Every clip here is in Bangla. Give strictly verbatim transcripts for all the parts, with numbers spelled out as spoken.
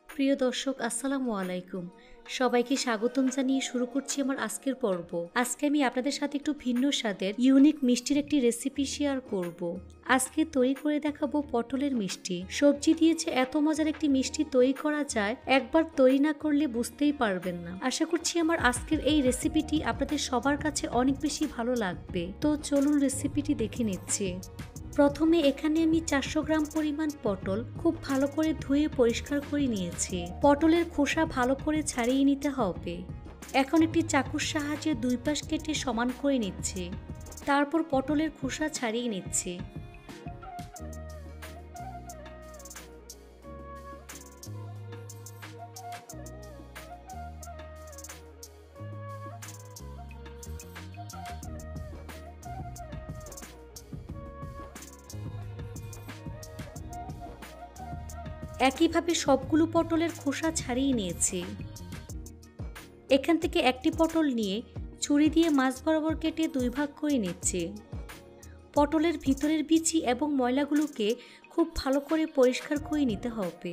প্রিয় দর্শক আসসালামু আলাইকুম। সবাইকে স্বাগতম জানিয়ে শুরু করছি আমার আজকের পর্ব। আজকে আমি আপনাদের সাথে একটু ভিন্ন স্বাদের ইউনিক মিষ্টির একটি রেসিপি শেয়ার করব। আজকে তৈরি করে দেখাবো পটলের মিষ্টি। সবজি দিয়েছে এত মজার একটি মিষ্টি তৈরি করা যায়, একবার তৈরি না করলে বুঝতেই পারবেন না। আশা করছি আমার আজকের এই রেসিপিটি আপনাদের সবার কাছে অনেক বেশি ভালো লাগবে। তো চলুন রেসিপিটি দেখে নিচ্ছি। প্রথমে এখানে আমি চারশো গ্রাম পরিমাণ পটল খুব ভালো করে ধুয়ে পরিষ্কার করে নিয়েছি। পটলের খোসা ভালো করে ছাড়িয়ে নিতে হবে। এখন একটি চাকুর সাহায্যে দুই পাশ কেটে সমান করে নিচ্ছি। তারপর পটলের খোসা ছাড়িয়ে নিচ্ছি। একইভাবে সবগুলো পটলের খোসা ছাড়িয়ে নিয়েছি। এখান থেকে একটি পটল নিয়ে ছুরি দিয়ে মাছ বরাবর কেটে দুই ভাগ করে নিচ্ছি। পটলের ভিতরের বিচি এবং ময়লাগুলোকে খুব ভালো করে পরিষ্কার করে নিতে হবে।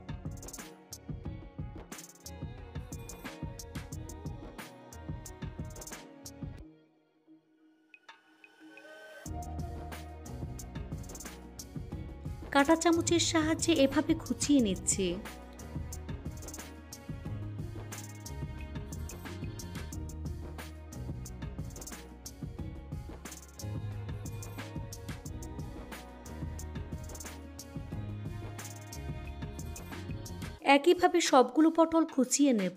কাঁটা চামচের সাহায্যে এভাবে খুঁচিয়ে নিচ্ছি। একইভাবে সবগুলো পটল খুঁচিয়ে নেব।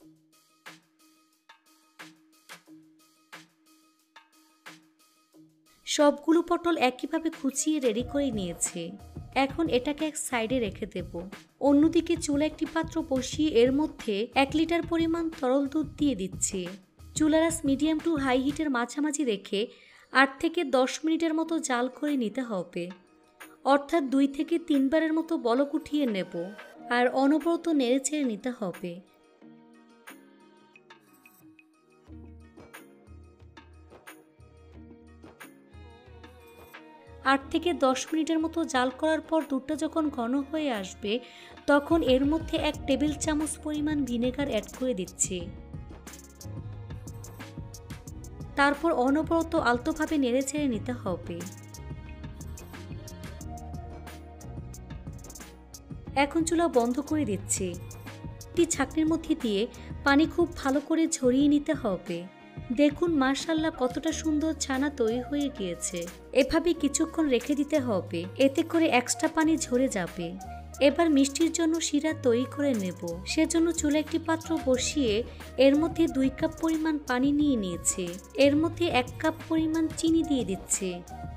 সবগুলো পটল একইভাবে খুঁচিয়ে রেডি করে নিয়েছি। এখন এটাকে এক সাইডে রেখে দেব। অন্যদিকে চুলা একটি পাত্র বসিয়ে এর মধ্যে এক লিটার পরিমাণ তরল দুধ দিয়ে দিচ্ছি। চুলার আঁচ মিডিয়াম টু হাই হিটের মাঝামাঝি রেখে আট থেকে দশ মিনিটের মতো জাল করে নিতে হবে। অর্থাৎ দুই থেকে তিনবারের মতো বলক উঠিয়ে নেব আর অনবরত নেড়ে ছেড়ে নিতে হবে। আট থেকে দশ মিনিটের মতো জাল করার পর দুধটা যখন ঘন হয়ে আসবে তখন এর মধ্যে এক টেবিল চামচ পরিমাণ ভিনেগার অ্যাড করে দিচ্ছি। তারপর অনবরত আলতোভাবে নেড়ে ছেড়ে নিতে হবে। এখন চুলা বন্ধ করে দিচ্ছি। একটি ছাঁকনির মধ্যে দিয়ে পানি খুব ভালো করে ঝরিয়ে নিতে হবে। দেখুন মাশাআল্লাহ কতটা সুন্দর ছানা তৈরি হয়ে গিয়েছে। এভাবে কিছুক্ষণ রেখে দিতে হবে, এতে করে এক্সট্রা পানি ঝরে যাবে। এবার মিষ্টির জন্য শিরা তৈরি করে নেব। সেজন্য চুলা একটি পাত্র বসিয়ে এর মধ্যে দুই কাপ পরিমাণ পানি নিয়ে নিয়েছি। এর মধ্যে এক কাপ পরিমাণ চিনি দিয়ে দিচ্ছি।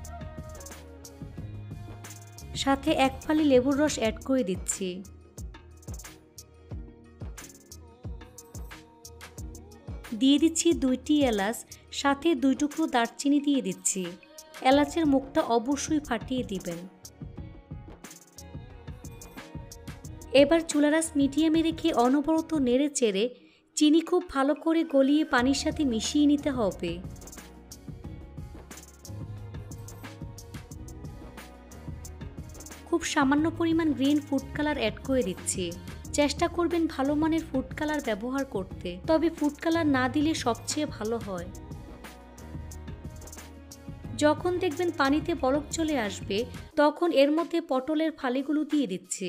সাথে এক ফালি লেবুর রস অ্যাড করে দিচ্ছি। দিয়ে দিচ্ছি দুইটি এলাচ, সাথে দুই টুকরো দারচিনি দিয়ে দিচ্ছি। এলাচের মুখটা অবশ্যই ফাটিয়ে দিবেন। এবার চুলার আঁচ মিডিয়ামে রেখে অনবরত নেড়ে চেড়ে চিনি খুব ভালো করে গলিয়ে পানির সাথে মিশিয়ে নিতে হবে। খুব সামান্য পরিমাণ গ্রিন ফুড কালার অ্যাড করে দিচ্ছি। চেষ্টা করবেন ভালো মানের ফুড কালার ব্যবহার করতে, তবে ফুড কালার না দিলে সবচেয়ে ভালো হয়। যখন দেখবেন পানিতে বলক চলে আসবে তখন এর মধ্যে পটলের ফালিগুলো দিয়ে দিচ্ছি।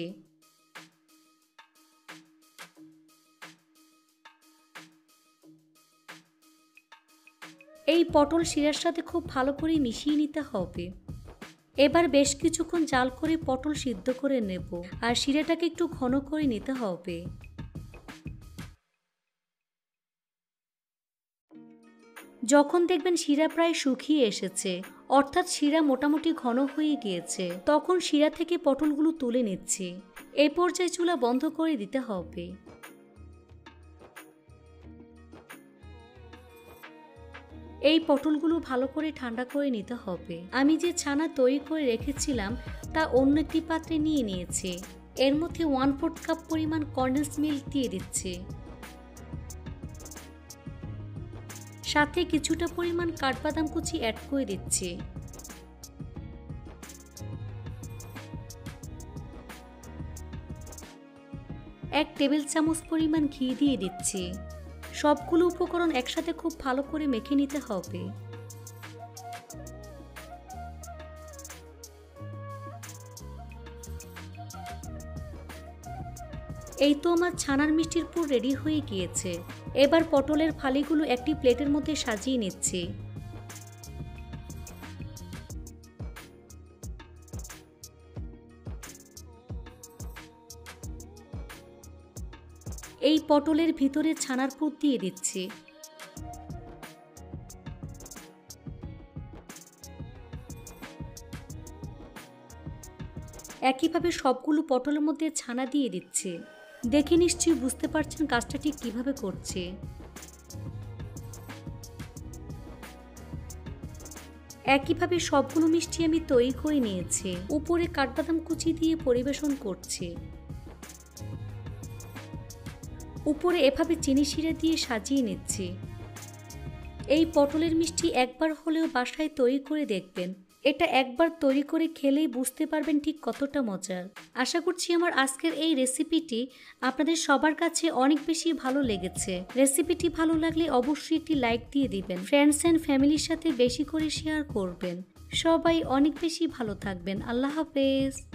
এই পটল শিরার সাথে খুব ভালো করে মিশিয়ে নিতে হবে। এবার বেশ কিছুক্ষণ জাল করে পটল সিদ্ধ করে নেব আর শিরাটাকে একটু ঘন করে নিতে হবে। যখন দেখবেন শিরা প্রায় শুকিয়ে এসেছে, অর্থাৎ শিরা মোটামুটি ঘন হয়ে গিয়েছে, তখন শিরা থেকে পটলগুলো তুলে নিচ্ছি। এই পর্যায়ে চুলা বন্ধ করে দিতে হবে। এই পটলগুলো ভালো করে ঠান্ডা করে নিতে হবে। আমি যে ছানা তৈরি করে রেখেছিলাম তা অন্য একটি পাত্রে নিয়ে নিয়েছি। এর মধ্যে ওয়ান ফোর্থ কাপ পরিমাণ কনডেন্স মিল্ক দিয়ে দিচ্ছি। সাথে কিছুটা পরিমাণ কাঠবাদাম কুচি অ্যাড করে দিচ্ছি। এক টেবিল চামচ পরিমাণ ঘি দিয়ে দিচ্ছি। সবগুলো উপকরণ একসাথে খুব ভালো করে মেখে নিতে হবে। এই তো আমার ছানার মিষ্টির পুর রেডি হয়ে গিয়েছে। এবার পটলের ফালিগুলো একটি প্লেটের মধ্যে সাজিয়ে নিচ্ছি। এই পটলের ভিতরে ছানার পুর দিয়ে দিচ্ছি। একইভাবে সবগুলো পটলের মধ্যে ছানা দিয়ে দিচ্ছি। দেখে নিশ্চয়ই বুঝতে পারছেন কাজটা ঠিক কিভাবে করছে। একইভাবে সবগুলো মিষ্টি আমি তৈরি করে নিয়েছি। উপরে কাঠবাদাম কুচি দিয়ে পরিবেশন করছি। উপরে এভাবে চিনি শিরা দিয়ে সাজিয়ে নিচ্ছি। এই পটলের মিষ্টি একবার হলেও বাসায় তৈরি করে দেখবেন। এটা একবার তৈরি করে খেলেই বুঝতে পারবেন ঠিক কতটা মজার। আশা করছি আমার আজকের এই রেসিপিটি আপনাদের সবার কাছে অনেক বেশি ভালো লেগেছে। রেসিপিটি ভালো লাগলে অবশ্যই একটি লাইক দিয়ে দিবেন। ফ্রেন্ডস অ্যান্ড ফ্যামিলির সাথে বেশি করে শেয়ার করবেন। সবাই অনেক বেশি ভালো থাকবেন। আল্লাহ হাফেজ।